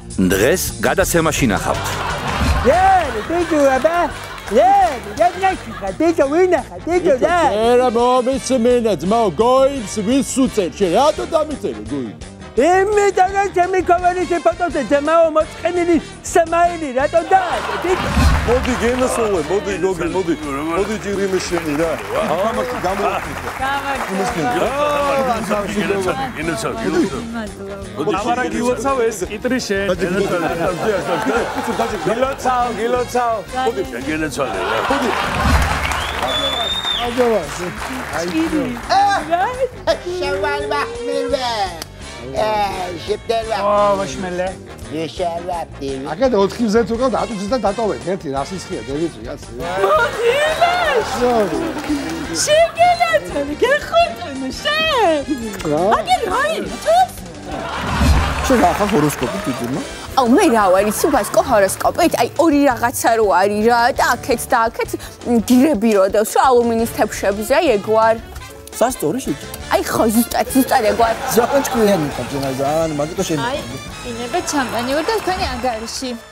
დღეს გადაცემაში ნახავთ. ბიჭო, აბა. ბიჭო, ვინახა, ბიჭო, და. ერა მომიცმენა, ძმაო, გოინს ვის უწერ, შე რატო დამიწერე გოინს? იმიტომ რომ ჩემი კოვარის ფოტოზე ძმაო მოწყენილი სმაილი რატო დააჭე, ბიჭო? მოდი გენასოლე, მოდი გოგი, მოდი ჯირიმეშენი რა. ამაში გამოვიქცე. ამარა გილოცავ ეს კიტრი შენ. გილოცავ. მოდი გენაცვალე რა. მოდი. აჯავასე. شوالبه میره شبدلبه ვაშმელე. یشرفتی აკედა 4 მზეთ უკავ დატვიცდა დატოვეთ ერთი რასისხია დევიცი კაცი. შეგენაცვალე, გეხოჭონა შენ. აგე რაი? შენ ახლა ჰოროსკოპი თვითონ? აუ მე რა ვარ იცი ვასკო ჰოროსკოპით აი ორი რაღაცა რო არის რა და აქეთ და აქეთ გირები როდოს რა ალუმინის თებშებზე ეგ ვარ სასტორი შეჭი. აი ხო ზუსტად ეგ ვარ ზაყაჭკიანი ხარ ძმა ძალიან მაგიტო შენ. აი, ინება ჩამპანი ვარ და თქვენი ანგარიში.